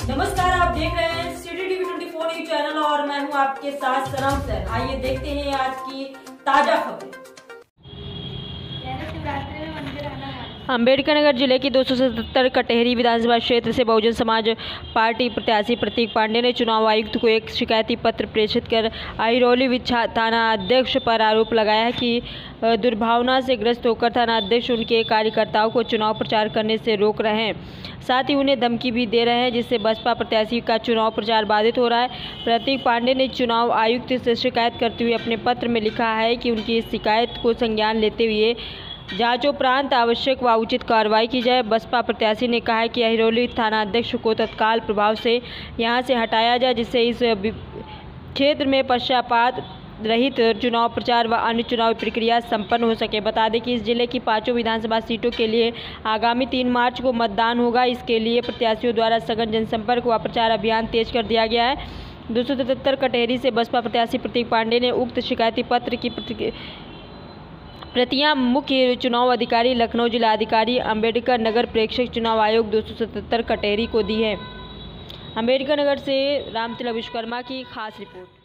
नमस्कार, आप देख रहे हैं सिटी टीवी 24 न्यूज चैनल और मैं हूं आपके साथ सनम सैन। आइए देखते हैं आज की ताजा खबरें। अम्बेडकर नगर जिले की 277 कटेहरी विधानसभा क्षेत्र से बहुजन समाज पार्टी प्रत्याशी प्रतीक पांडे ने चुनाव आयुक्त को एक शिकायती पत्र प्रेषित कर अहिरौली थाना अध्यक्ष पर आरोप लगाया है कि दुर्भावना से ग्रस्त होकर थाना अध्यक्ष उनके कार्यकर्ताओं को चुनाव प्रचार करने से रोक रहे हैं, साथ ही उन्हें धमकी भी दे रहे हैं, जिससे बसपा प्रत्याशी का चुनाव प्रचार बाधित हो रहा है। प्रतीक पांडे ने चुनाव आयुक्त से शिकायत करते हुए अपने पत्र में लिखा है कि उनकी इस शिकायत को संज्ञान लेते हुए जांचोपरांत आवश्यक व उचित कार्रवाई की जाए। बसपा प्रत्याशी ने कहा है कि अहिरौली थाना अध्यक्ष को तत्काल प्रभाव से यहां से हटाया जाए, जिससे इस क्षेत्र में पक्षपात रहित चुनाव प्रचार व अन्य चुनावी प्रक्रिया संपन्न हो सके। बता दें कि इस जिले की 5 विधानसभा सीटों के लिए आगामी 3 मार्च को मतदान होगा। इसके लिए प्रत्याशियों द्वारा सघन जनसंपर्क व प्रचार अभियान तेज कर दिया गया है। 277 कटेहरी से बसपा प्रत्याशी प्रतीक पांडे ने उक्त शिकायती पत्र की प्रतियां मुख्य चुनाव अधिकारी लखनऊ जिलाधिकारी अम्बेडकर नगर प्रेक्षक चुनाव आयोग 277 कटेहरी को दी है। अम्बेडकर नगर से रामतिलक विश्वकर्मा की खास रिपोर्ट।